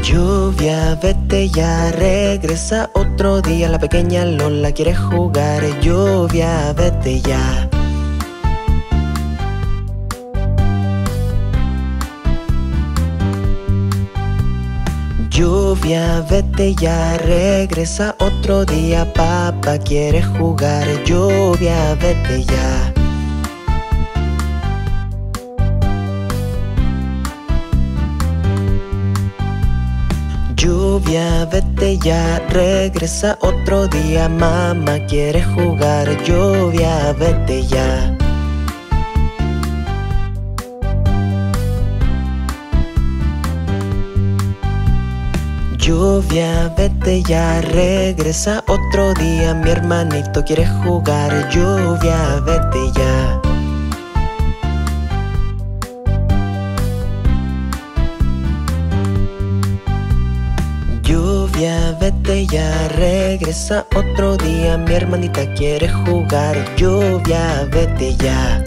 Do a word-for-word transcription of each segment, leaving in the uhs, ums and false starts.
Lluvia, vete ya, regresa otro día. La pequeña Lola quiere jugar. Lluvia, vete ya. Lluvia, vete ya, regresa otro día. Papá quiere jugar. Lluvia, vete ya. Lluvia, vete ya, regresa otro día. Mamá quiere jugar. Lluvia, vete ya. Lluvia, vete ya, regresa otro día. Mi hermanito quiere jugar. Lluvia, vete ya. Lluvia, vete ya, regresa otro día. Mi hermanita quiere jugar. Lluvia, vete ya.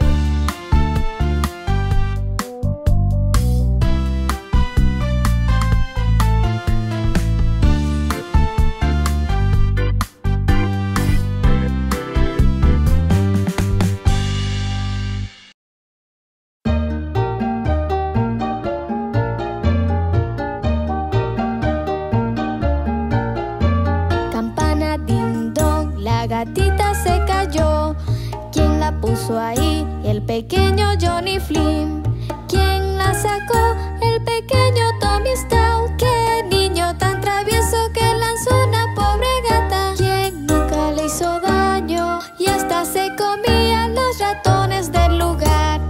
Gatita se cayó. ¿Quién la puso ahí? El pequeño Johnny Flynn. ¿Quién la sacó? El pequeño Tommy Stout. ¡Qué niño tan travieso que lanzó una pobre gata! ¿Quién nunca le hizo daño? Y hasta se comía los ratones del lugar.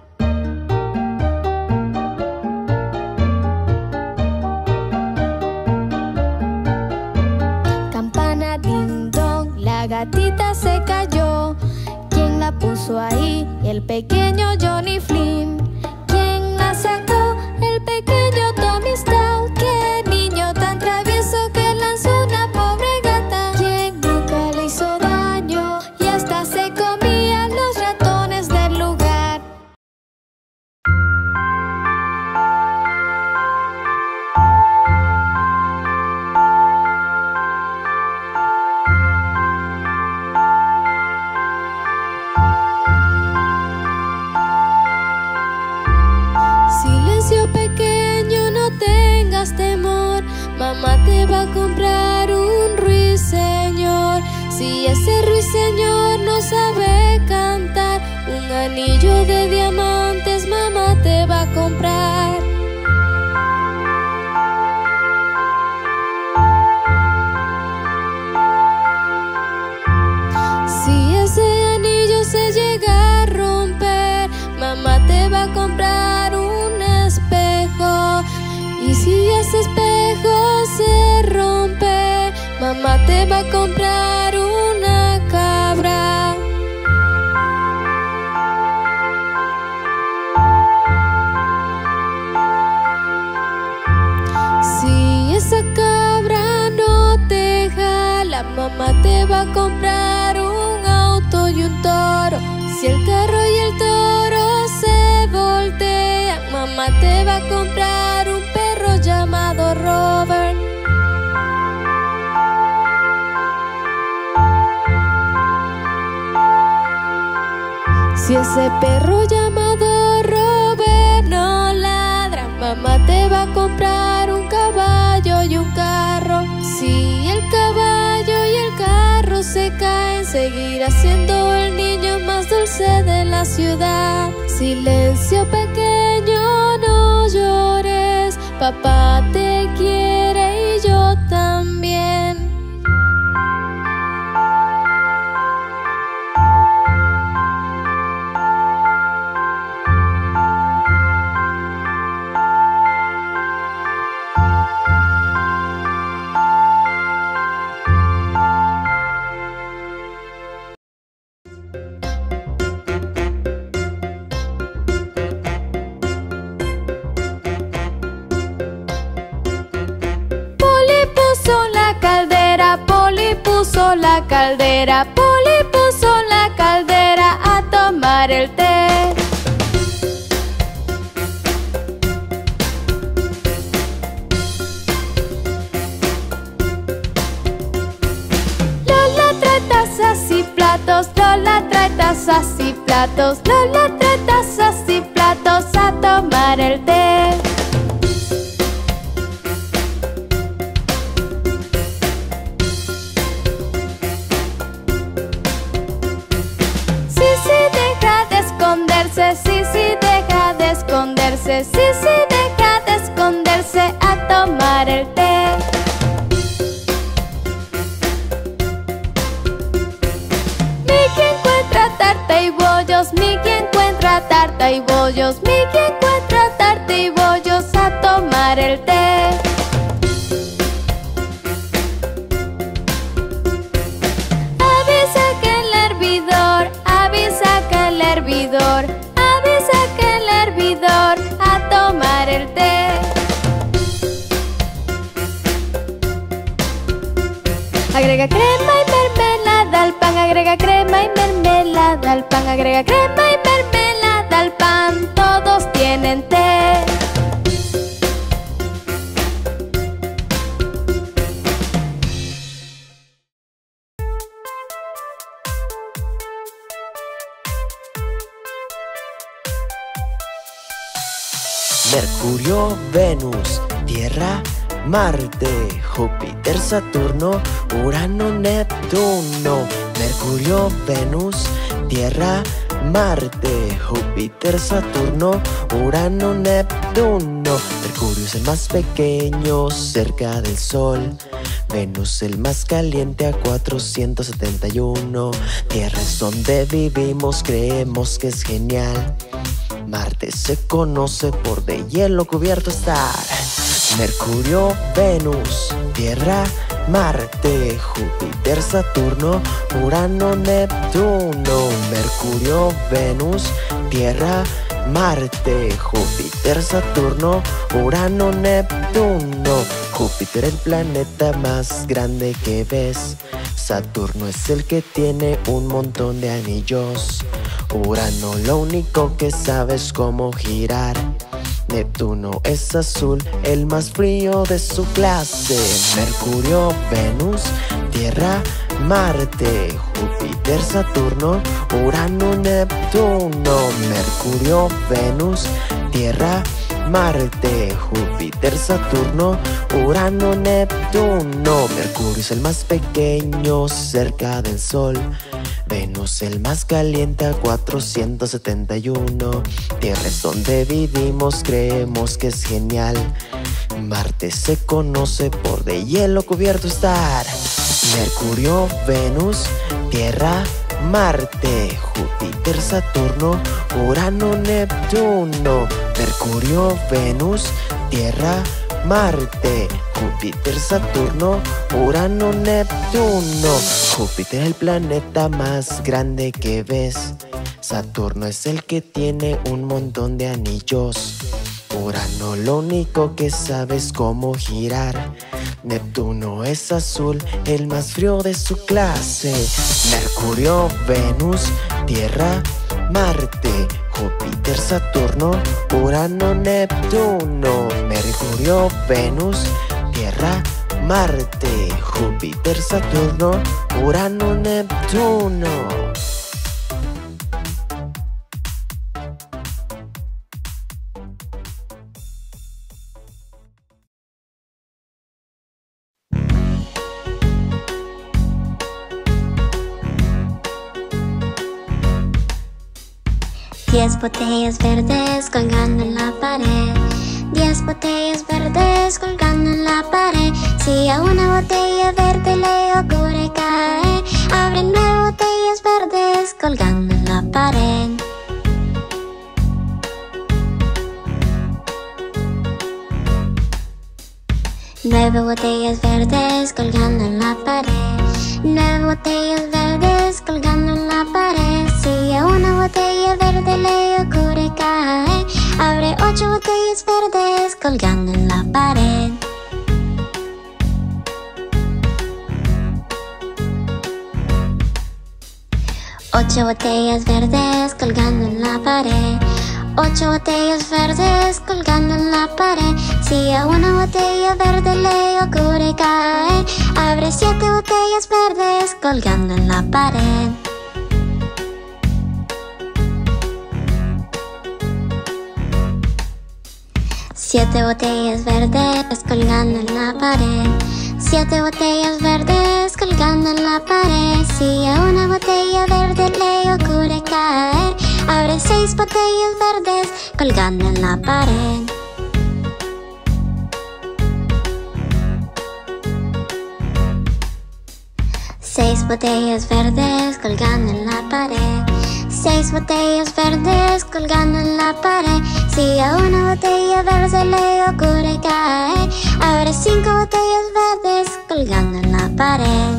Campana ding dong, la gatita se cayó. ¿Quién la puso ahí? El pequeño Johnny Flynn. ¿Quién la sacó? El pequeño Tommy Stout. ¡Qué niño tan travieso que lanzó una pobre gata! ¿Quién nunca le hizo daño? Y hasta se comían los ratones del lugar. Silencio pequeño, no tengas temor. Mamá te va a comprar un ruiseñor. Si ese ruiseñor no sabe cantar, un anillo de diamantes mamá te va a comprar. Si ese anillo se llega a romper, mamá te va a comprar un espejo. Y si ese espejo se rompe, mamá te va a comprar una cabra. Si esa cabra no te jala, mamá te va a comprar un auto y un toro. Si el carro y el toro se voltean, mamá te va a comprar un perro llamado Robert. Si ese perro llamado Robert no ladra, mamá te va a comprar un caballo y un carro. Si el caballo y el carro se caen, seguirá siendo el niño más dulce de la ciudad. Silencio pequeño, no llores, papá te quiere y yo también. Polly puso la caldera, Polly puso la caldera a tomar el té. platos. Lola trae tazas y platos a tomar el té. Sisi deja de esconderse, Sisi deja de esconderse, Sisi deja de esconderse a tomar el té. Mickey encuentra tarta y bollos, Mickey encuentra tarta y bollos, Mickey encuentra tarta y bollos a tomar el té. Avisa que el hervidor, avisa que el hervidor, avisa que el hervidor a tomar el té. Agrega crema y mermelada al pan, agrega crema y mermelada al pan, agrega crema y mermelada al pan, todos tienen té. Mercurio, Venus, Tierra, Marte, Júpiter, Saturno, Urano, Neptuno. Mercurio, Venus, Tierra, Marte, Júpiter, Saturno, Urano, Neptuno. Mercurio es el más pequeño cerca del Sol. Venus el más caliente a cuatrocientos setenta y uno. Tierra es donde vivimos, creemos que es genial. Marte se conoce por de hielo cubierto estar. Mercurio, Venus, Tierra, Marte, Júpiter, Saturno, Urano, Neptuno. Mercurio, Venus, Tierra, Marte, Júpiter, Saturno, Urano, Neptuno. Júpiter el planeta más grande que ves. Saturno es el que tiene un montón de anillos. Urano lo único que sabe es cómo girar. Neptuno es azul, el más frío de su clase. Mercurio, Venus, Tierra, Marte, Júpiter, Saturno, Urano, Neptuno. Mercurio, Venus, Tierra, Marte, Júpiter, Saturno, Urano, Neptuno. Mercurio es el más pequeño cerca del Sol. Venus el más caliente a cuatrocientos setenta y uno. Tierra es donde vivimos, creemos que es genial. Marte se conoce por de hielo cubierto estar. Mercurio, Venus, Tierra, Marte, Júpiter, Saturno, Urano, Neptuno. Mercurio, Venus, Tierra, Marte, Júpiter, Saturno, Urano, Neptuno. Júpiter es el planeta más grande que ves. Saturno es el que tiene un montón de anillos. Urano lo único que sabe es cómo girar. Neptuno es azul, el más frío de su clase. Mercurio, Venus, Tierra, Marte, Júpiter, Saturno, Urano, Neptuno. Mercurio, Venus, Tierra, Marte, Júpiter, Saturno, Urano, Neptuno. Diez botellas verdes colgando en la pared. Diez botellas verdes colgando en la pared. Si a una botella verde le ocurre caer, abre nueve botellas verdes colgando en la pared. Nueve botellas verdes colgando en la pared. Nueve botellas verdes colgando en la pared. Si a una botella verde le ocurre caer, abre ocho botellas verdes colgando en la pared. Ocho botellas verdes colgando en la pared. Ocho botellas verdes colgando en la pared. Si a una botella verde le ocurre caer, abre siete botellas verdes colgando en la pared. Siete botellas verdes colgando en la pared. Siete botellas verdes colgando en la pared. Si a una botella verde le ocurre caer, abre seis botellas verdes colgando en la pared. Seis botellas verdes colgando en la pared. Seis botellas verdes colgando en la pared. Si a una botella verde le ocurre caer, abre cinco botellas verdes colgando en la pared.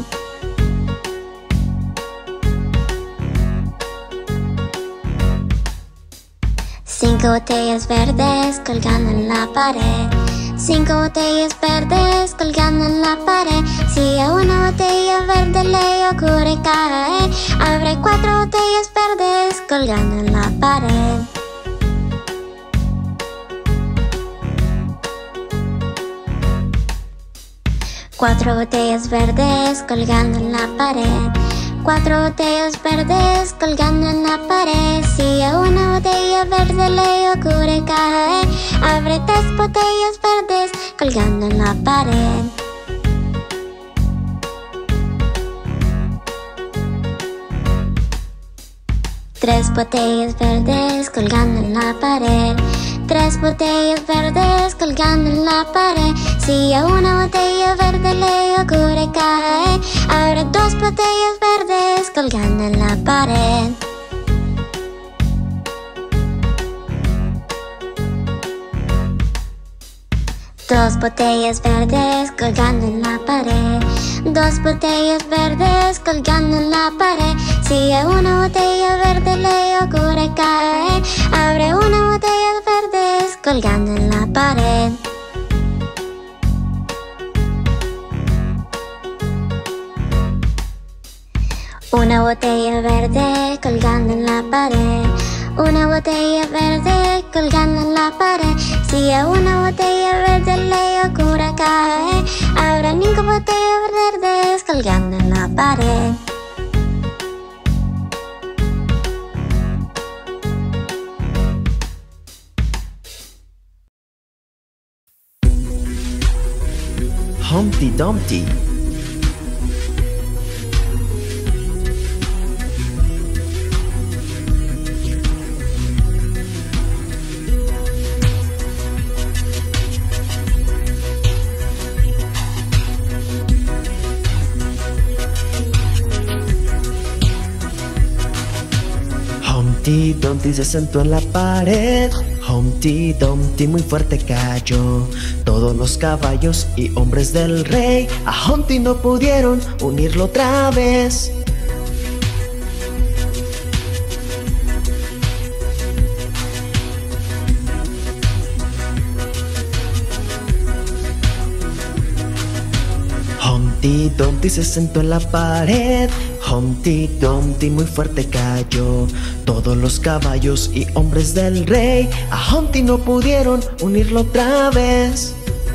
Cinco botellas verdes colgando en la pared. Cinco botellas verdes colgando en la pared. Si a una botella verde le ocurre caer, abre cuatro botellas verdes colgando en la pared. Cuatro botellas verdes colgando en la pared. Cuatro botellas verdes colgando en la pared. Si a una botella verde le ocurre caer, abre tres botellas verdes colgando en la pared. Tres botellas verdes colgando en la pared. Tres botellas verdes colgando en la pared. Si a una botella verde le ocurre caer, abre dos botellas verdes colgando en la pared. Dos botellas verdes colgando en la pared. Dos botellas verdes colgando en la pared. Si a una botella verde le ocurre caer, abre una botella verdes colgando en la pared. Una botella verde colgando en la pared. Una botella verde colgando en la pared. Si a una botella verde le ocurre caer, habrá cinco botellas verdes colgando en la pared. Humpty Dumpty. Humpty Dumpty se sentó en la pared. Humpty Dumpty muy fuerte cayó. Todos los caballos y hombres del rey a Humpty no pudieron unirlo otra vez. Humpty Dumpty se sentó en la pared. Humpty Dumpty muy fuerte cayó. Todos los caballos y hombres del rey a Humpty no pudieron unirlo otra vez.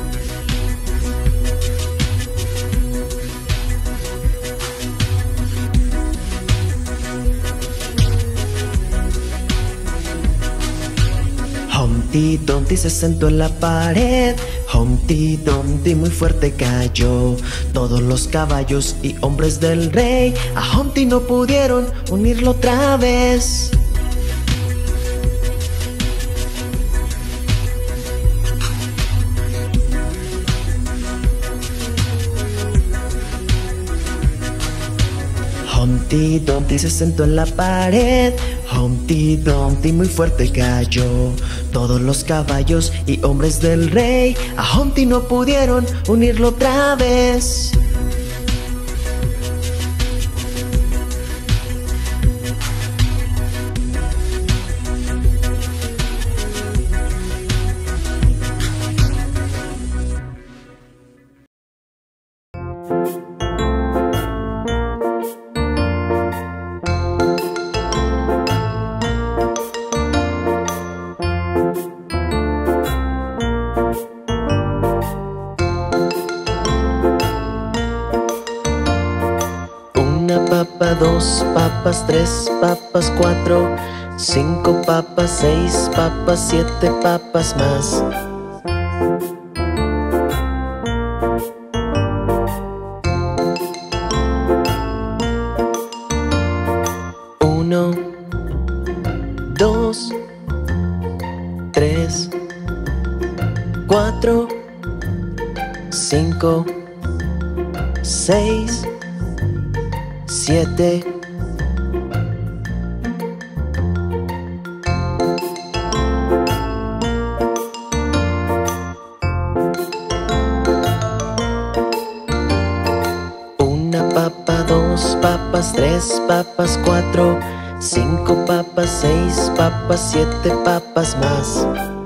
Humpty Dumpty se sentó en la pared. Humpty Dumpty muy fuerte cayó. Todos los caballos y hombres del rey a Humpty no pudieron unirlo otra vez. Humpty Dumpty se sentó en la pared. Humpty Dumpty muy fuerte cayó. Todos los caballos y hombres del rey a Humpty no pudieron unirlo otra vez. Papa, dos papas, tres papas, cuatro, cinco papas, seis papas, siete papas más. cinco, seis, siete. Una papa, dos papas, tres papas, cuatro, cinco papas, seis papas, siete papas más.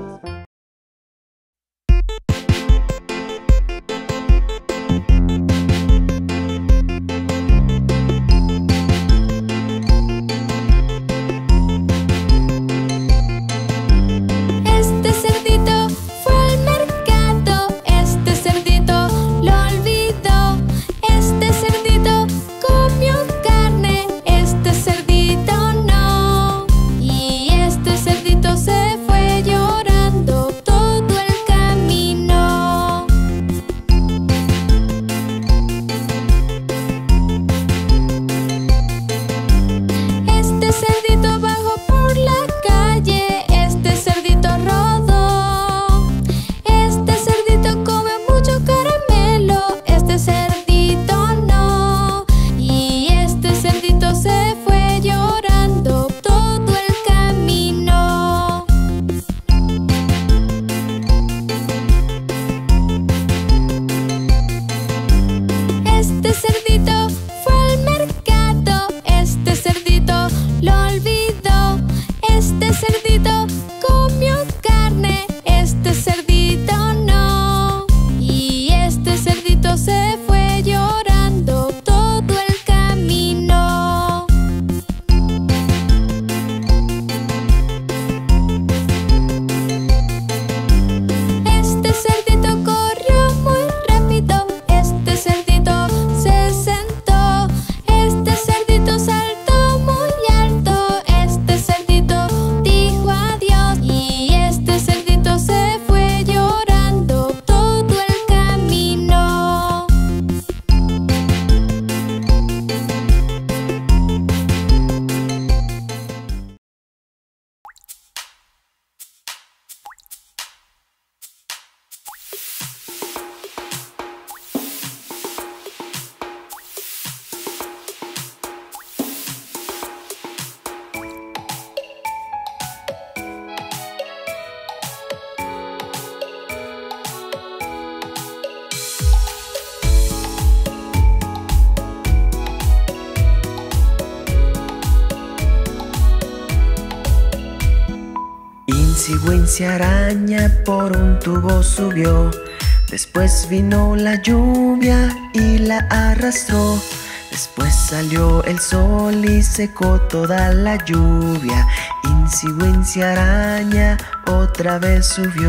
Wincy araña por un tubo subió. Después vino la lluvia y la arrastró. Después salió el sol y secó toda la lluvia. Incy Wincy araña otra vez subió.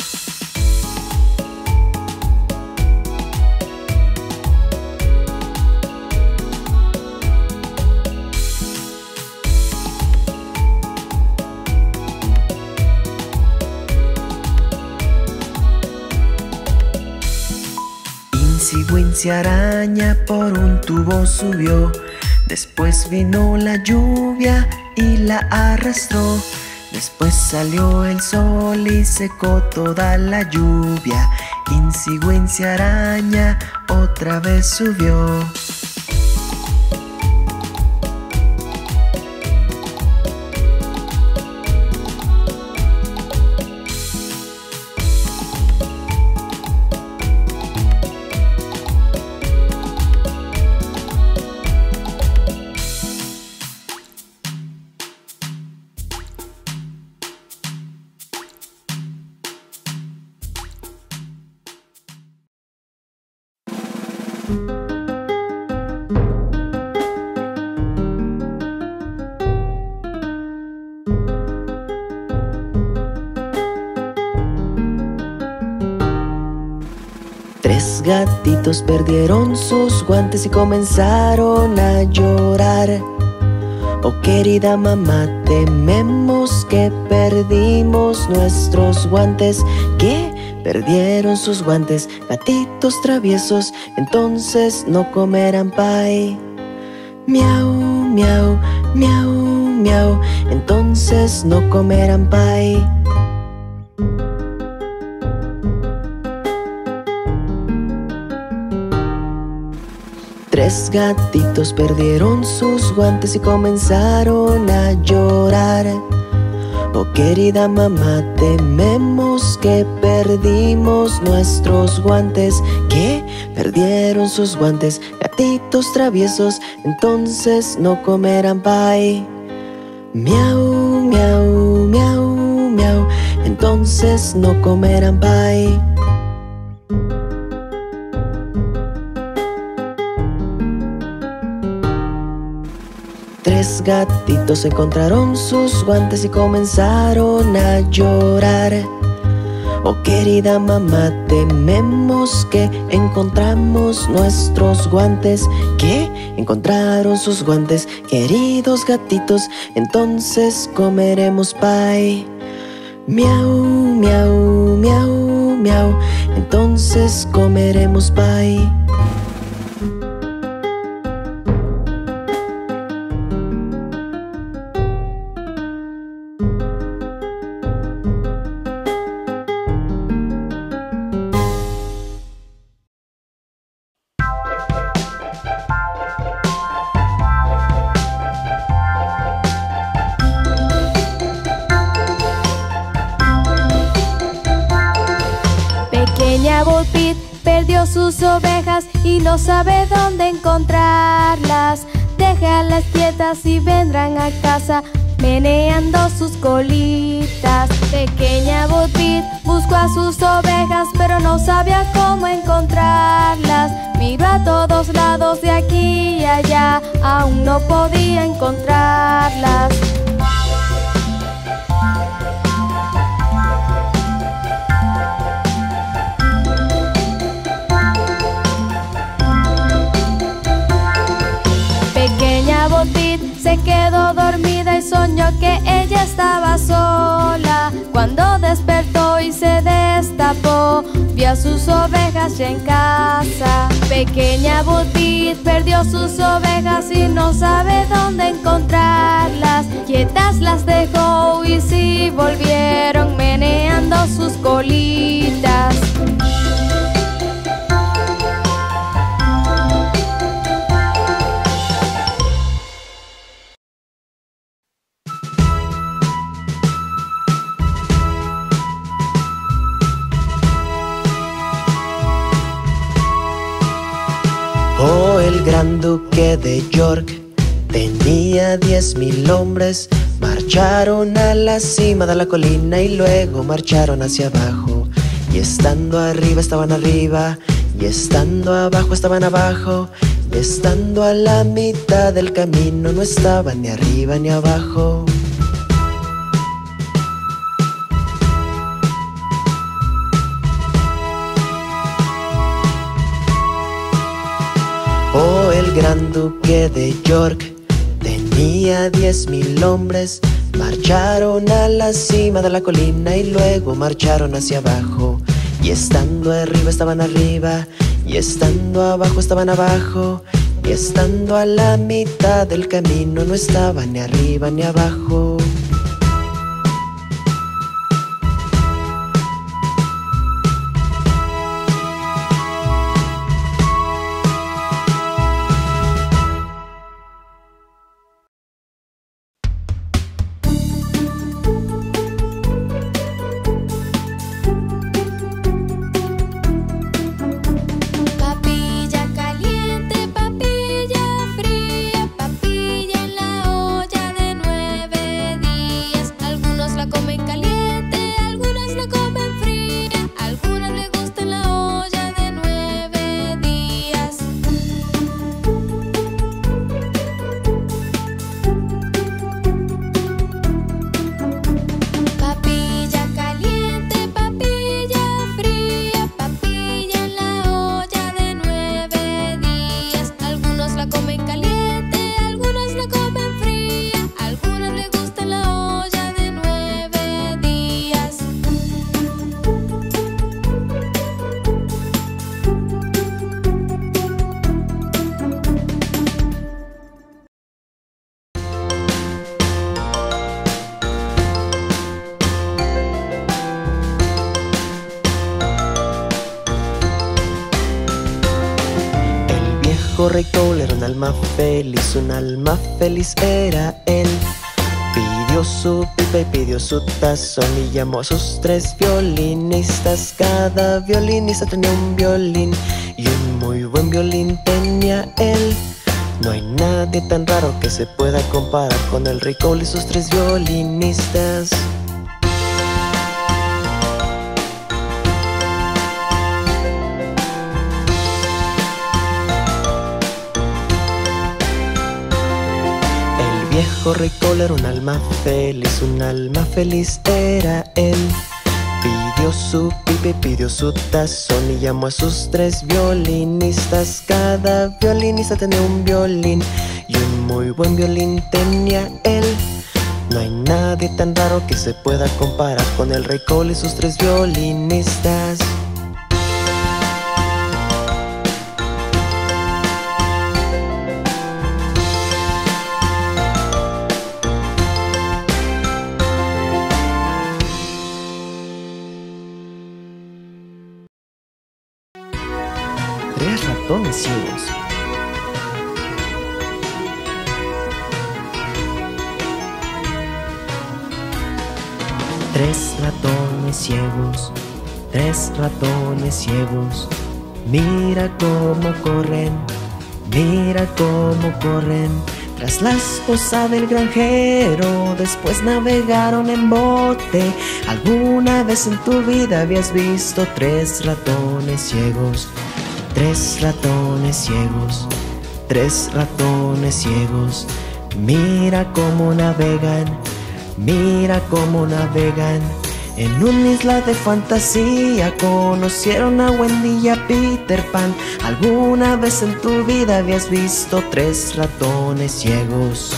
Incy Wincy araña por un tubo subió. Después vino la lluvia y la arrastró. Después salió el sol y secó toda la lluvia. Incy Wincy araña otra vez subió. Tres gatitos perdieron sus guantes y comenzaron a llorar. Oh querida mamá, tememos que perdimos nuestros guantes. ¿Qué? Perdieron sus guantes, gatitos traviesos, entonces no comerán pie. Miau, miau, miau, miau, entonces no comerán pie. Tres gatitos perdieron sus guantes y comenzaron a llorar. Oh querida mamá, tememos que perdimos nuestros guantes. ¿Qué? Perdieron sus guantes, gatitos traviesos, entonces no comerán pie. Miau, miau, miau, miau, entonces no comerán pie. Tres gatitos encontraron sus guantes y comenzaron a llorar. Oh querida mamá, tememos que encontramos nuestros guantes. ¿Qué? Encontraron sus guantes, queridos gatitos, entonces comeremos pie. Miau, miau, miau, miau, entonces comeremos pie. Pequeña Bo Peep perdió sus ovejas y no sabe dónde encontrarlas. Déjalas quietas y vendrán a casa meneando sus colitas. Pequeña Bo Peep buscó a sus ovejas pero no sabía cómo encontrarlas. Miró a todos lados de aquí y allá, aún no podía encontrarlas. Pequeña Bo Peep se quedó dormida y soñó que ella estaba sola. Cuando despertó y se destapó, vio a sus ovejas ya en casa. Pequeña Bo Peep perdió sus ovejas y no sabe dónde encontrarlas. Quietas las dejó y sí volvieron meneando sus colitas. Oh, el gran duque de York tenía diez mil hombres. Marcharon a la cima de la colina y luego marcharon hacia abajo. Y estando arriba estaban arriba, y estando abajo estaban abajo, y estando a la mitad del camino no estaban ni arriba ni abajo. Oh, el gran duque de York tenía diez mil hombres. Marcharon a la cima de la colina y luego marcharon hacia abajo. Y estando arriba estaban arriba, y estando abajo estaban abajo, y estando a la mitad del camino no estaban ni arriba ni abajo. Papilla caliente, papilla fría, papilla en la olla de nueve días. viejo rey Cole era un alma feliz, un alma feliz era él. Pidió su pipa y pidió su tazón y llamó a sus tres violinistas. Cada violinista tenía un violín y un muy buen violín tenía él. No hay nadie tan raro que se pueda comparar con el rey Cole y sus tres violinistas. El viejo rey Cole era un alma feliz, un alma feliz era él. Pidió su pipa y pidió su tazón y llamó a sus tres violinistas. Cada violinista tenía un violín y un muy buen violín tenía él. No hay nadie tan raro que se pueda comparar con el rey Cole y sus tres violinistas. Tres ratones ciegos. Tres ratones ciegos, tres ratones ciegos. Mira cómo corren, mira cómo corren. Tras la esposa del granjero, después navegaron en bote. ¿Alguna vez en tu vida habías visto tres ratones ciegos? Tres ratones ciegos, tres ratones ciegos. Mira cómo navegan, mira cómo navegan. En una isla de fantasía conocieron a Wendy y a Peter Pan. ¿Alguna vez en tu vida habías visto tres ratones ciegos?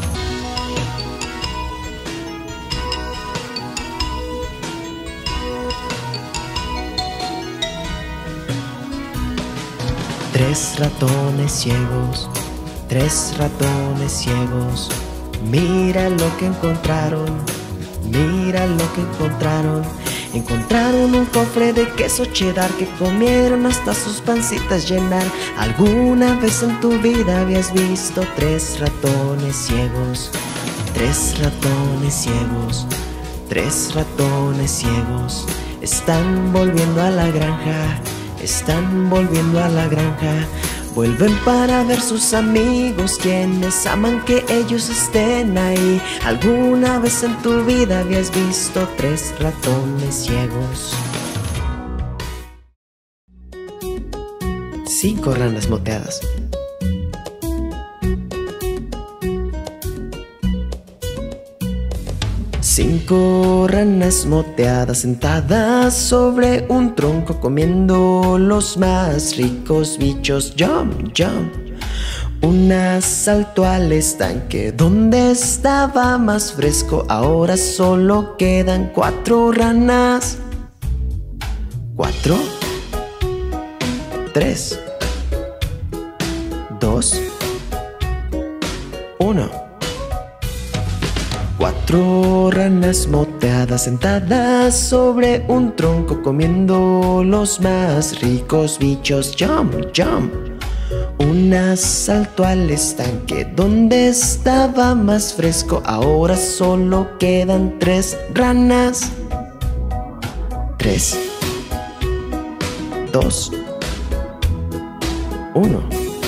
Tres ratones ciegos, tres ratones ciegos. Mira lo que encontraron, mira lo que encontraron. Encontraron un cofre de queso cheddar que comieron hasta sus pancitas llenar. ¿Alguna vez en tu vida habías visto tres ratones ciegos? Tres ratones ciegos, tres ratones ciegos. Están volviendo a la granja, están volviendo a la granja. Vuelven para ver sus amigos, quienes aman que ellos estén ahí. ¿Alguna vez en tu vida habías visto tres ratones ciegos? Cinco ranas moteadas. Cinco ranas moteadas sentadas sobre un tronco comiendo los más ricos bichos. Jump, jump. Una saltó al estanque donde estaba más fresco. Ahora solo quedan cuatro ranas. Cuatro. Tres. Dos. Uno. Cuatro ranas moteadas sentadas sobre un tronco comiendo los más ricos bichos. Jump, jump. Una saltó al estanque donde estaba más fresco. Ahora solo quedan tres ranas. Tres. Dos. Uno.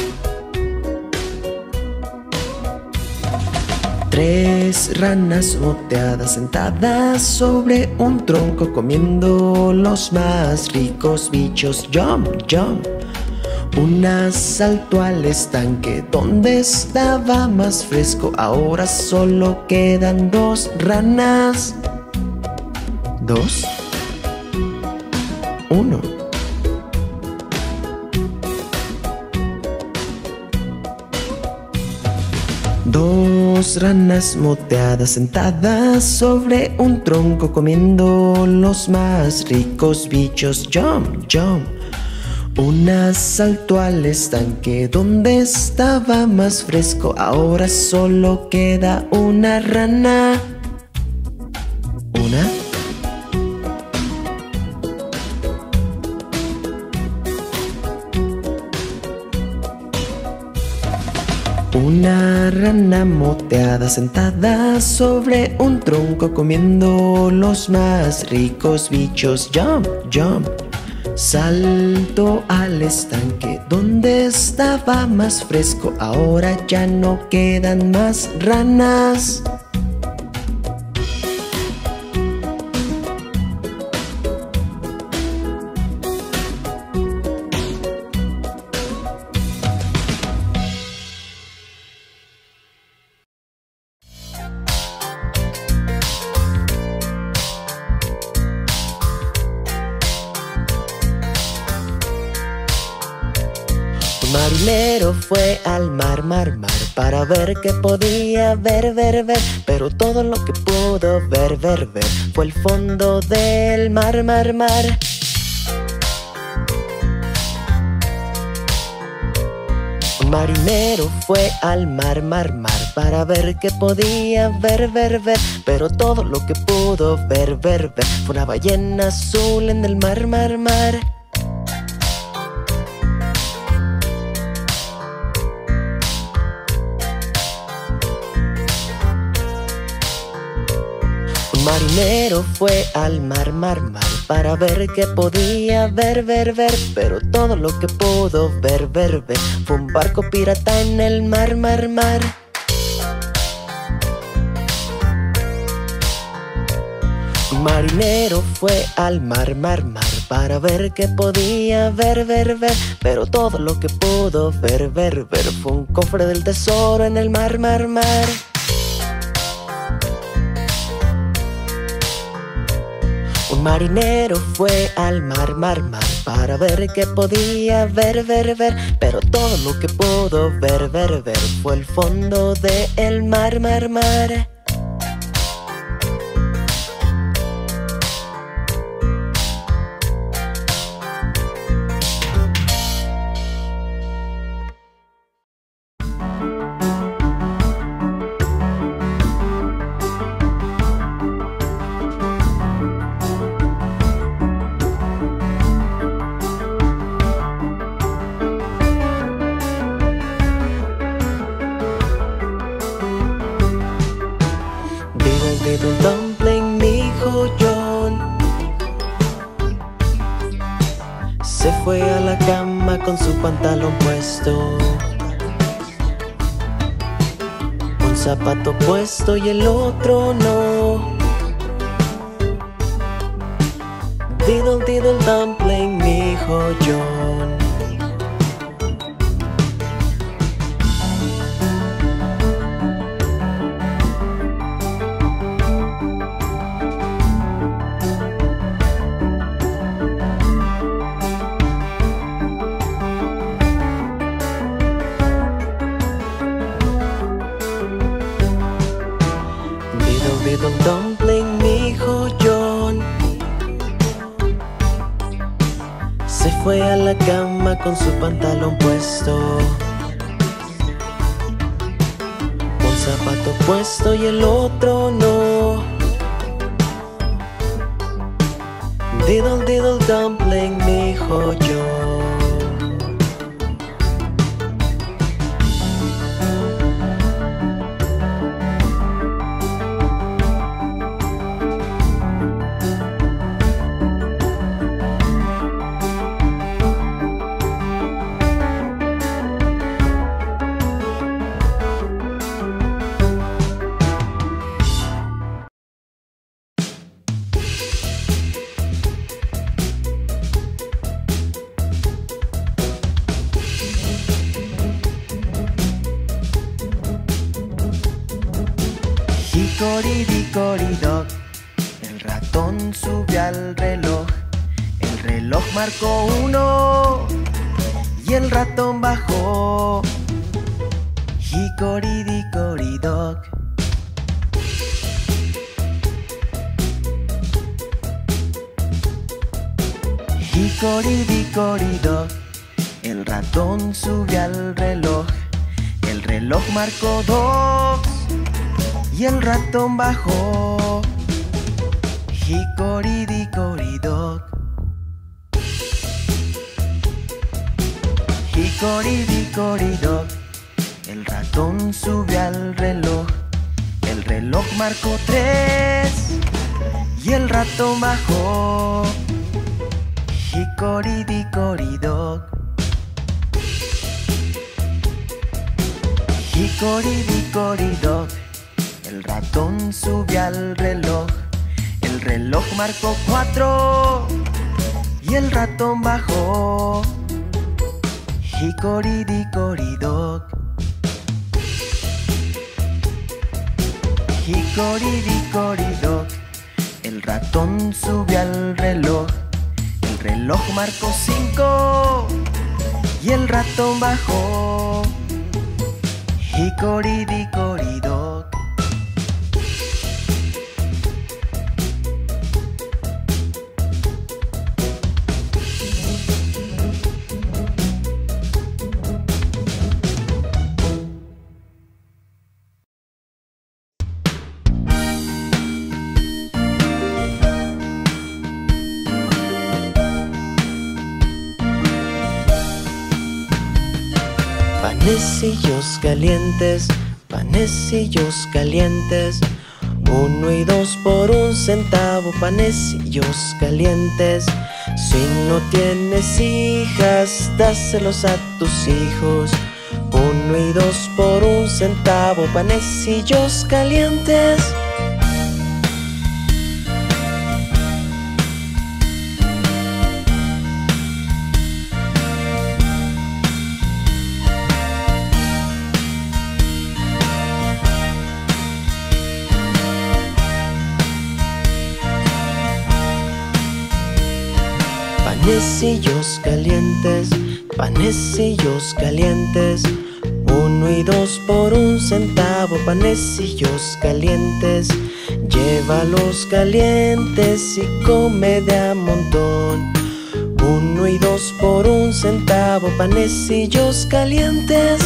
Tres ranas moteadas sentadas sobre un tronco comiendo los más ricos bichos. Jump, jump. Una saltó al estanque donde estaba más fresco. Ahora solo quedan dos ranas. Dos. Uno. Dos ranas moteadas sentadas sobre un tronco comiendo los más ricos bichos. Jump, jump. Una saltó al estanque donde estaba más fresco. Ahora solo queda una rana. Una. Una rana moteada sentada sobre un tronco comiendo los más ricos bichos. Jump, jump. Saltó al estanque donde estaba más fresco. Ahora ya no quedan más ranas. Un marinero fue al mar, mar, mar, para ver qué podía ver, ver, ver. Pero todo lo que pudo ver, ver, ver fue el fondo del mar, mar, mar. Un marinero fue al mar, mar, mar, para ver qué podía ver, ver, ver. Pero todo lo que pudo ver, ver, ver fue una ballena azul en el mar, mar, mar. Un marinero fue al mar, mar, mar, para ver qué podía ver, ver, ver. Pero todo lo que pudo ver, ver, ver fue un barco pirata en el mar, mar, mar. Un marinero fue al mar, mar, mar, para ver qué podía ver, ver, ver. Pero todo lo que pudo ver, ver, ver fue un cofre del tesoro en el mar, mar, mar. Un marinero fue al mar, mar, mar, para ver qué podía ver, ver, ver. Pero todo lo que pudo ver, ver, ver fue el fondo del mar, mar, mar. Diddle Dumpling, mi joyón, se fue a la cama con su pantalón puesto, un zapato puesto y el otro no. Diddle Diddle Dumpling, mi joyón. Diddle Dumpling, mi joyón, se fue a la cama con su pantalón puesto, un zapato puesto y el otro no. Diddle Diddle Dumpling, mi joyón. Hickory-dickory-dock, el ratón subió al reloj. El reloj marcó uno y el ratón bajó. Hickory-dickory-dock. Hickory-dickory-dock, el ratón subió al reloj. El reloj marcó dos y el ratón bajó. Hickory-dickory-dock. Hickory-dickory-dock, El ratón sube al reloj. El reloj marcó tres y el ratón bajó. Hickory-dickory-dock. Hickory-dickory-dock. El ratón sube al reloj. El reloj marcó cuatro y el ratón bajó. Hickory-dickory-dock. Hickory-dickory-dock. El ratón sube al reloj. El reloj marcó cinco y el ratón bajó. Hickory-dickory-dock. Panecillos calientes, panecillos calientes, uno y dos por un centavo, panecillos calientes. Si no tienes hijas, dáselos a tus hijos. Uno y dos por un centavo, panecillos calientes. Panecillos calientes, panecillos calientes, uno y dos por un centavo, panecillos calientes. Llévalos calientes y come de a montón. Uno y dos por un centavo, panecillos calientes.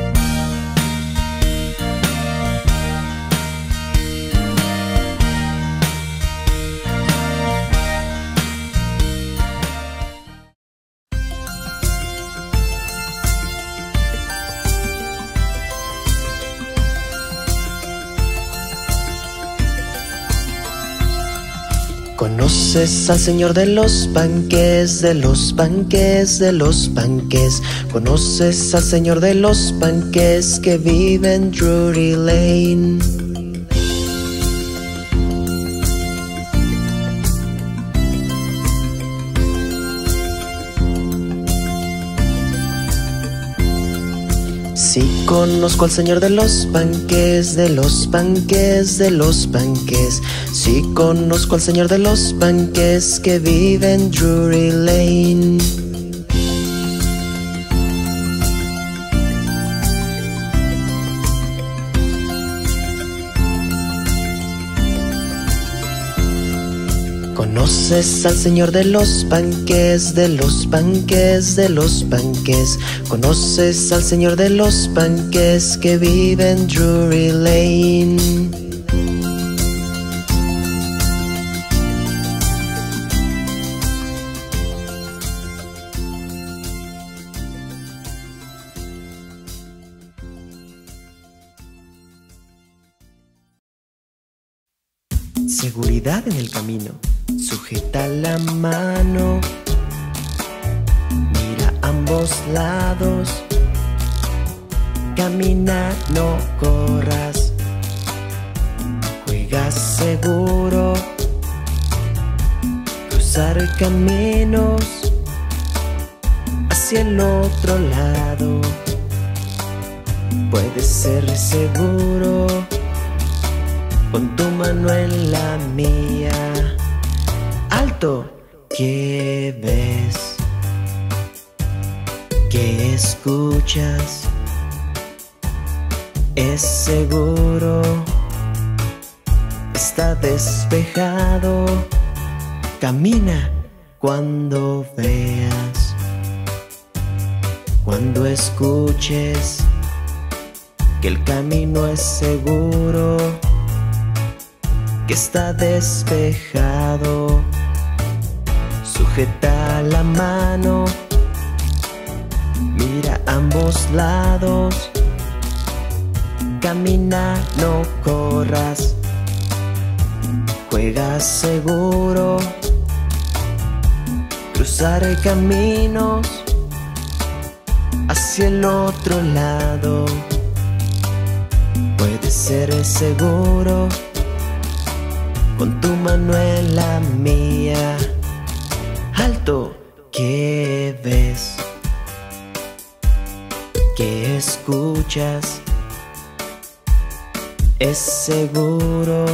¿Conoces al señor de los panques, de los panques, de los panques? ¿Conoces al señor de los panques que vive en Drury Lane? Sí, conozco al señor de los panques, de los panques, de los panques. Sí, conozco al señor de los panques que vive en Drury Lane. ¿Conoces al señor de los panques, de los panques, de los panques? ¿Conoces al señor de los panques que vive en Drury Lane? Seguridad en el camino. Sujeta la mano. Mira a ambos lados. Camina, no corras. Juega seguro. Cruzar caminos hacia el otro lado. Puede ser seguro. Pon tu mano en la mía. Alto. ¿Qué ves? ¿Qué escuchas? Es seguro. Está despejado. Camina cuando veas. Cuando escuches que el camino es seguro, que está despejado. Sujeta la mano. Mira a ambos lados. Camina, no corras. Juega seguro. Cruzar caminos hacia el otro lado. Puede ser seguro con tu mano en la mía. Alto, ¿qué ves? ¿Qué escuchas? Es seguro,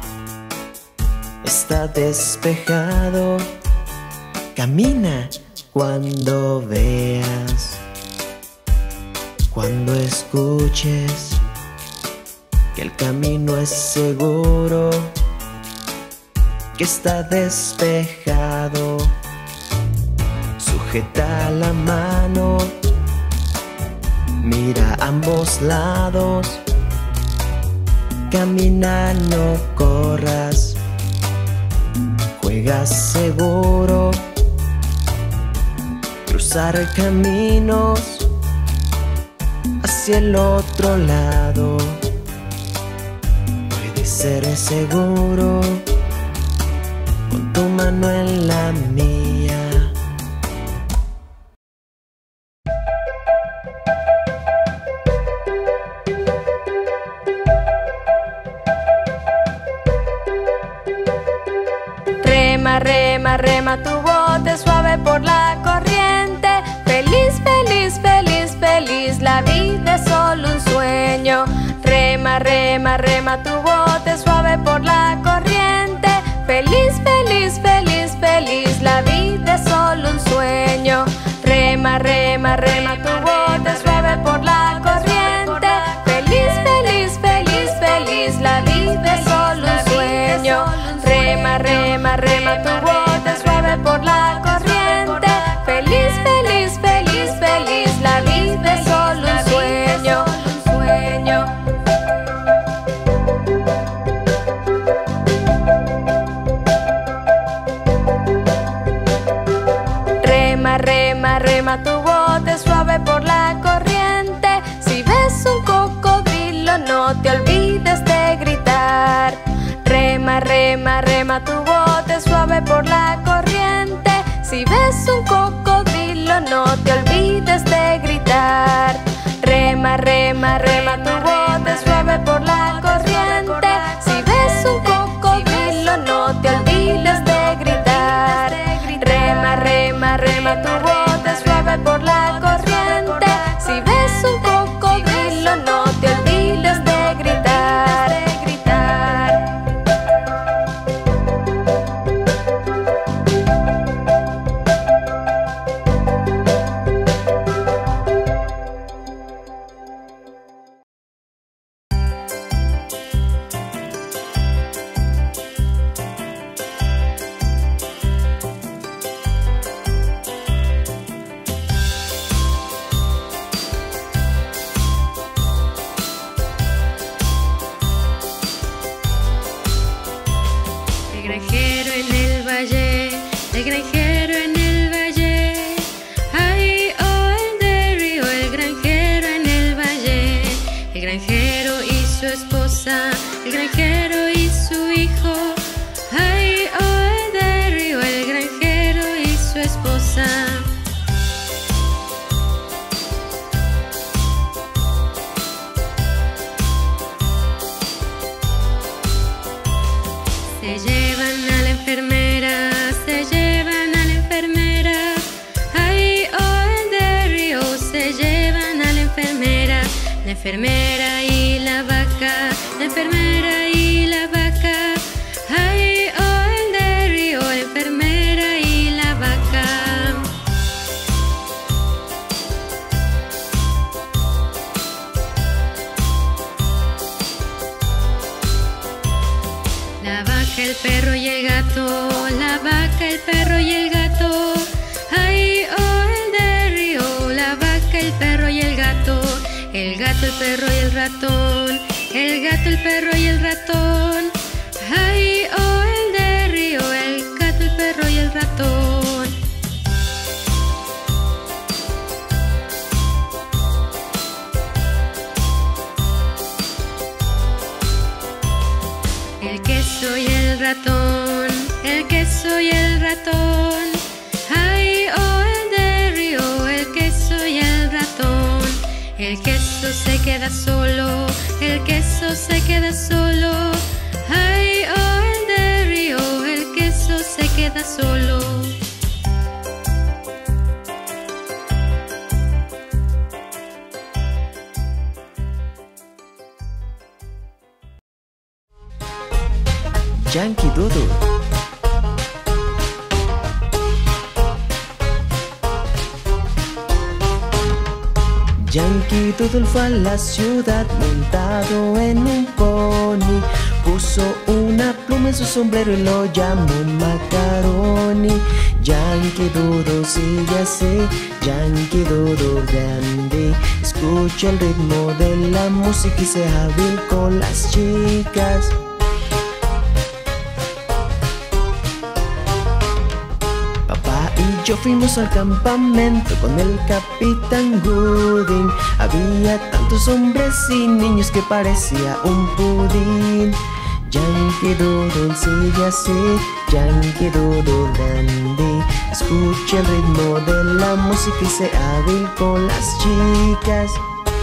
está despejado. Camina cuando veas, cuando escuches que el camino es seguro, que está despejado. Sujeta la mano, mira a ambos lados. Camina, no corras. Juega seguro. Cruzar caminos hacia el otro lado. Puede ser seguro con tu mano en la mía. Rema, rema, rema tu bote suave por la corriente. Feliz, feliz, feliz, feliz, la vida es solo un sueño. Rema, rema, rema tu bote suave por la corriente. Feliz, feliz, feliz, feliz, la vida es solo un sueño. Rema, rema, rema tu bote suave por la corriente. Feliz, feliz, feliz, feliz, la vida es solo un sueño. Rema, rema, rema tu bote suave por la corriente. Feliz, feliz, feliz, feliz, la vida es solo un sueño, sueño. Rema, rema, rema tu bote suave por la corriente. Si ves un cocodrilo no te olvides de gritar. Rema, rema, rema tu bote suave por la corriente. Si ves un cocodrilo no te olvides de gritar. Rema, rema, rema tu bote suave por la corriente. Si ves un cocodrilo no te olvides de gritar. Rema, rema, rema tu bote suave por la corriente. Si ves un cocodrilo no te olvides de gritar. La enfermera y la vaca, la enfermera y la vaca. Ay, oh, el de río, la enfermera y la vaca. La vaca, el perro y el gato, la vaca, el perro y el gato. Ay, oh, el de río, la vaca, el perro y el gato. El gato, el perro y el ratón, el gato, el perro y el ratón. Ay, oh, el de río, el gato, el perro y el ratón. ratón, el queso y el ratón. Ay, oh, el de río, el queso y el ratón. El queso se queda solo, el queso se queda solo. Ay, oh, el de río, el queso se queda solo. Yankee Doodle. Yankee Doodle fue a la ciudad montado en un pony. Puso una pluma en su sombrero y lo llamó Macaroni. Yankee Doodle sigue así, Yankee Doodle dandy. Escucha el ritmo de la música y sea hábil con las chicas. Yo fuimos al campamento con el Capitán Gooding. Había tantos hombres y niños que parecía un pudín. Yankee Doodle sigue así, Yankee Doodle dandy. Escucha el ritmo de la música y sea hábil con las chicas.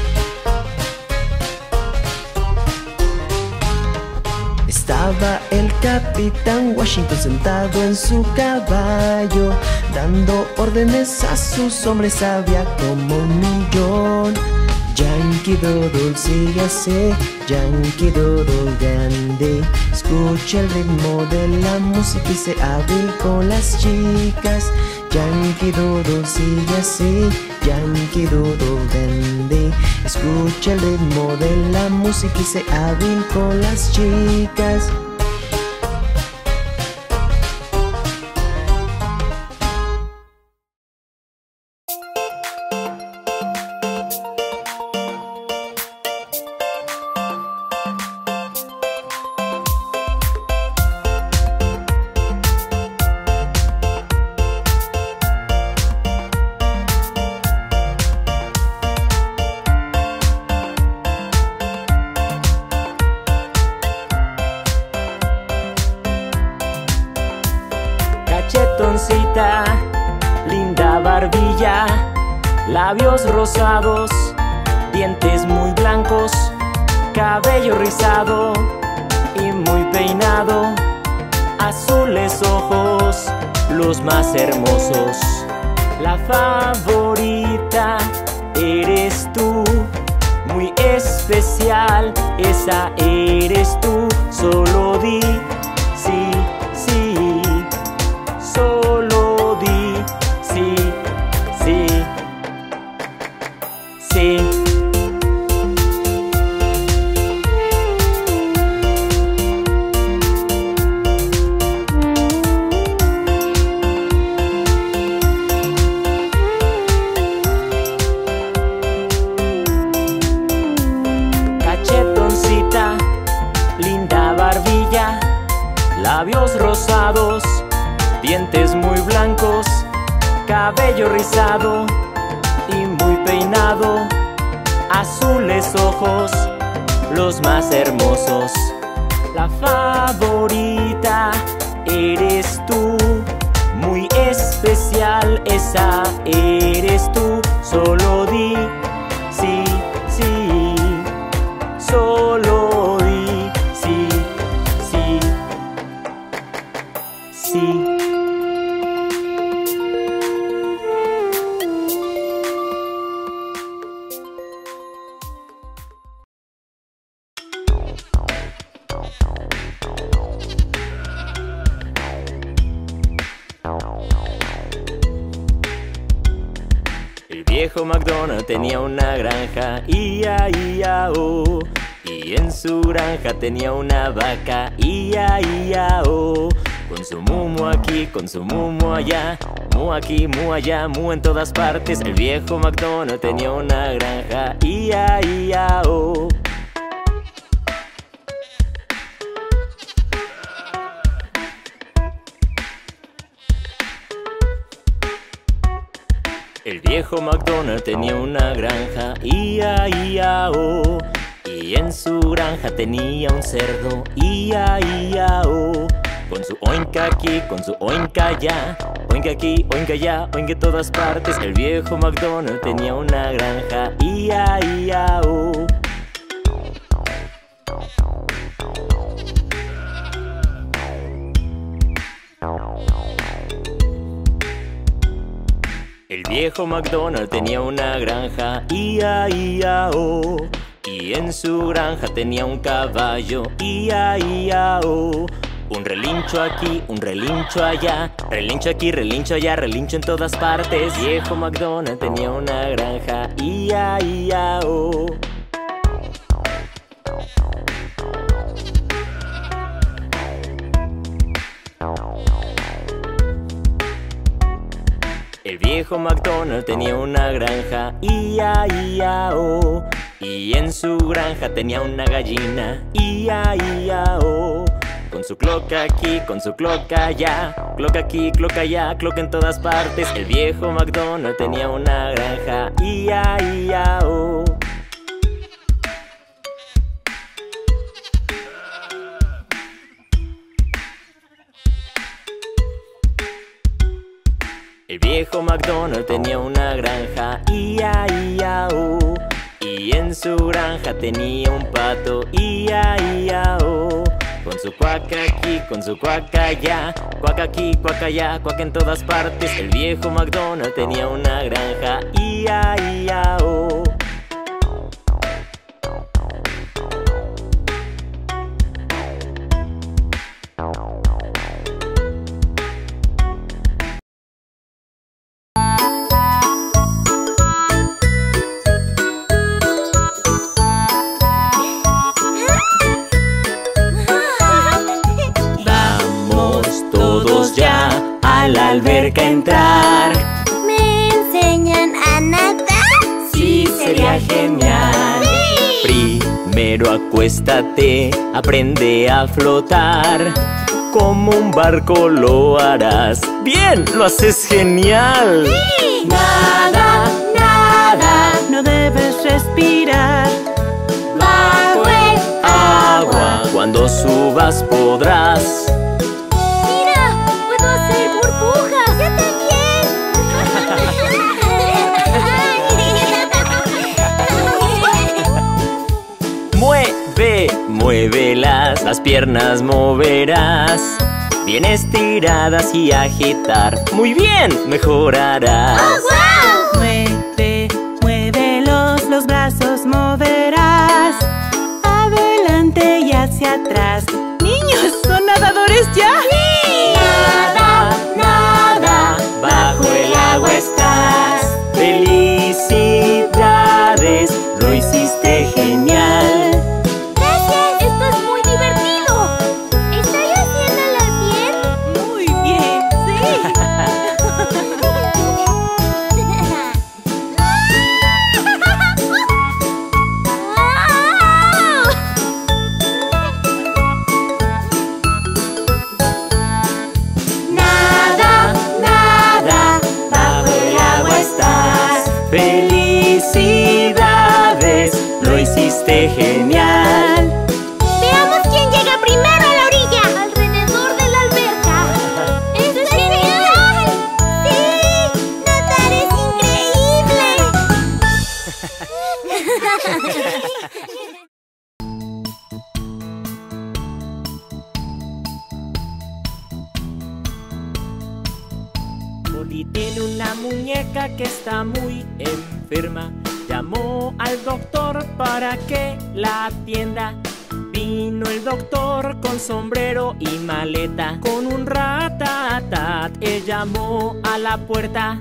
Estaba el Capitán Washington sentado en su caballo, dando órdenes a sus hombres, había como un millón. Yankee Doodle sigue así, Yankee Doodle dandy. Escucha el ritmo de la música y sea hábil con las chicas. Yankee Doodle sigue así, Yankee Doodle dandy. Escucha el ritmo de la música y sea hábil con las chicas. Cachetoncita, linda barbilla, labios rosados, dientes muy blancos, cabello rizado y muy peinado, azules ojos, los más hermosos. La favorita eres tú, muy especial, esa eres tú. Solo di sí, sí. Solo di sí, sí, sí. Cachetoncita, linda barbilla, labios rosados, dientes muy blancos, cabello rizado y muy peinado, azules ojos, los más hermosos. La favorita eres tú, muy especial, esa eres tú. Solo di sí, sí. Solo di sí, sí, sí. El viejo MacDonald tenía una granja, ia, ia, oh. Y en su granja tenía una vaca, ia, ia, oh. Con su mumo aquí, con su mumo allá, mu aquí, mu allá, mu en todas partes. El viejo MacDonald tenía una granja, ia, ia, oh. El viejo MacDonald tenía una granja, ia, ia, oh. Y en su granja tenía un cerdo, ia, ia, oh. Con su oinka aquí, con su oinka allá, oinka aquí, oinka allá, oinka en todas partes. El viejo McDonald tenía una granja, ia, ia, oh. El viejo McDonald tenía una granja, ia, ia, oh. Y en su granja tenía un caballo, ia, ia, oh. Un relincho aquí, un relincho allá, relincho aquí, relincho allá, relincho en todas partes. Viejo McDonald tenía una granja, ia, ia, oh. El viejo McDonald tenía una granja, ia, ia, oh. Y en su granja tenía una gallina, ia, ia, oh. Con su cloca aquí, con su cloca allá, cloca aquí, cloca allá, cloca en todas partes. El viejo McDonald tenía una granja, ia, ia, oh. El viejo McDonald tenía una granja, ia, ia, oh. Y en su granja tenía un pato, ia, ia, oh. Con su cuaca aquí, con su cuaca allá, cuaca aquí, cuaca allá, cuaca en todas partes. El viejo McDonald tenía una granja, ia, ia, oh. A la alberca entrar. ¿Me enseñan a nadar? Sí, sería genial. Sí. Primero acuéstate, aprende a flotar. Como un barco lo harás. ¡Bien! ¡Lo haces genial! Sí. Nada, nada, no debes respirar Bajo el Agua, cuando subas podrás. burbujas. ¡Yo también! Mueve, muévelas, las piernas moverás. Bien estiradas y agitar. ¡Muy bien! Mejorarás. ¡Oh, wow! Mueve, muévelos, los brazos moverás. Adelante y hacia atrás. ¡Niños, son nadadores ya! ¡Sí! Nada, nada, bajo el agua estás. Felicidades, lo hiciste genial. ¡Gracias! ¡Esto es muy divertido! ¿Estoy haciéndolo bien? Muy bien, sí. Nada, nada, bajo el agua estás. Felicidades, lo hiciste genial. Veamos quién llega primero a la orilla. Alrededor de la alberca. ¡Esto es genial! ¡Sí! ¡Nadar es increíble! Polly tiene una muñeca que está muy enferma. Llamó al doctor para que la atienda. Vino el doctor con sombrero y maleta. Con un ratatat, él llamó a la puerta.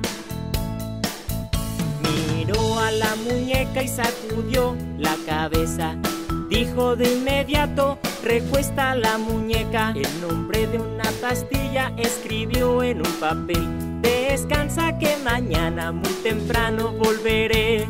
Miró a la muñeca y sacudió la cabeza. Dijo de inmediato, recuesta la muñeca. El nombre de una pastilla escribió en un papel. Descansa que mañana muy temprano volveré.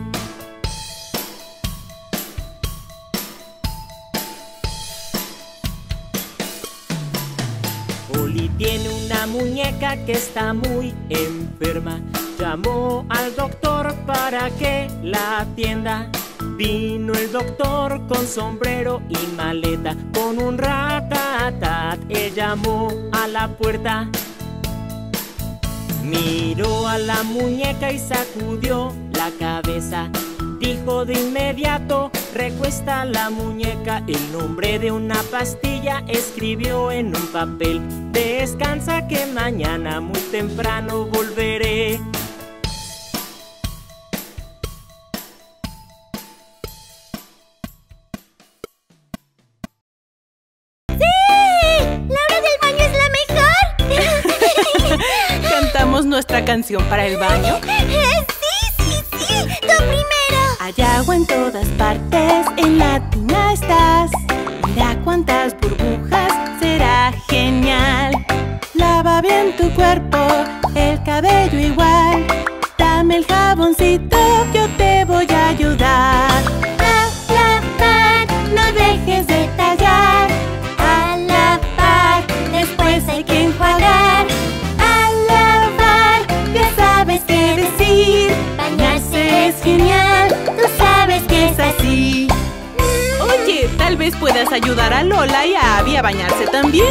Polly tiene una muñeca que está muy enferma. Llamó al doctor para que la atienda. Vino el doctor con sombrero y maleta, con un ratatat, él llamó a la puerta. Miró a la muñeca y sacudió la cabeza. Dijo de inmediato, recuesta la muñeca. El nombre de una pastilla escribió en un papel. Descansa que mañana muy temprano volveré. Nuestra canción para el baño. Sí, sí, sí, tú primero. Hay agua en todas partes, en la tina estás. Mira cuántas burbujas, será genial. Lava bien tu cuerpo, el cabello igual. Dame el jaboncito, yo te voy a ayudar. A lavar, no dejes de tallar. A lavar, después hay que enjuagar. ¿Qué decir? Bañarse es genial, tú sabes que es así. Oye, tal vez puedas ayudar a Lola y a Abby a bañarse también.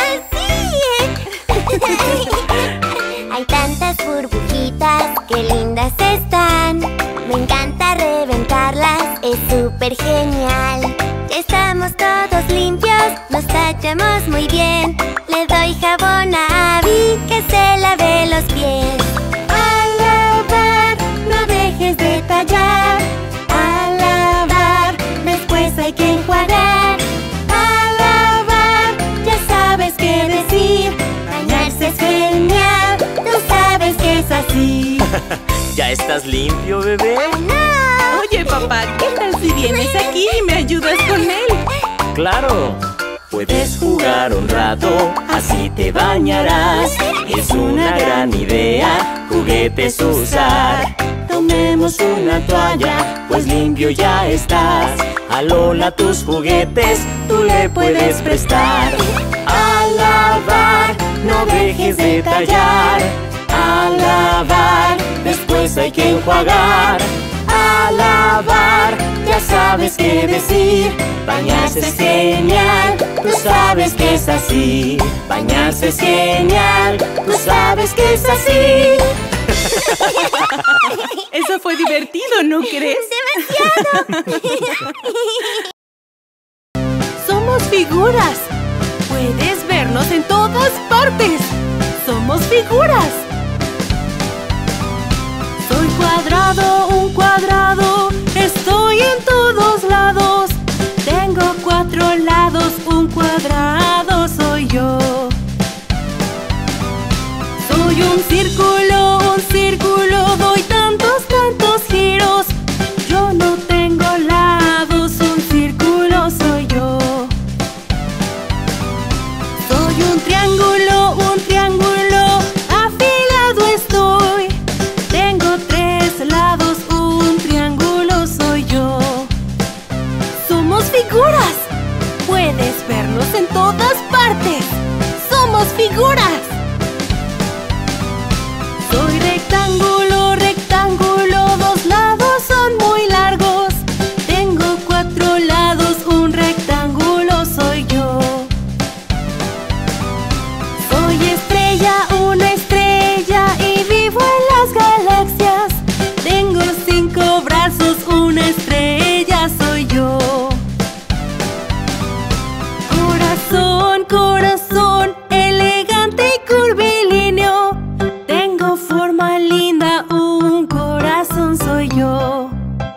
¡Sí! Hay tantas burbujitas, qué lindas están. Me encanta reventarlas, es súper genial. Ya estamos todos limpios, nos tachamos muy bien. Le doy jabón a Abby, que se lave los pies. De tallar, a lavar, después hay que enjuagar. A lavar, ya sabes qué decir. Bañarse es genial, tú sabes que es así. ¿Ya estás limpio, bebé? ¡No! Oye, papá, ¿qué tal si vienes aquí y me ayudas con él? ¡Claro! Puedes jugar un rato, así te bañarás. Es una gran idea, juguetes usar. Tomemos una toalla, pues limpio ya estás. A Lola tus juguetes tú le puedes prestar. A lavar, no dejes de tallar. A lavar, después hay que enjuagar. A lavar, ya sabes qué decir. Bañarse es genial, tú sabes que es así. Bañarse es genial, tú sabes que es así. Eso fue divertido, ¿no crees? ¡Demasiado! Somos figuras. Puedes vernos en todas partes. Somos figuras. Soy cuadrado, un cuadrado. Estoy en todos lados. Tengo cuatro lados, un cuadrado soy yo. Soy un círculo, un círculo. Doy tantos, tantos giros. Yo no tengo lados, un círculo soy yo. Soy un triángulo, un triángulo. Afilado estoy. Tengo tres lados, un triángulo soy yo. Somos figuras. Puedes vernos en todas partes. Somos figuras. Soy rectángulo, rectángulo, dos lados son muy largos. Tengo cuatro lados, un rectángulo soy yo. Soy estrella, una estrella y vivo en las galaxias. Tengo cinco brazos, una estrella soy yo. Corazón, corazón, elegante y curvilíneo. Tengo forma linda, un corazón soy yo.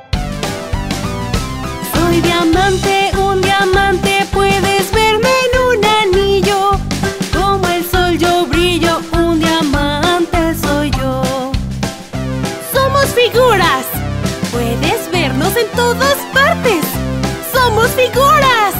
Soy diamante, un diamante, puedes verme en un anillo. Como el sol yo brillo, un diamante soy yo. Somos figuras, puedes vernos en todas partes. Somos figuras.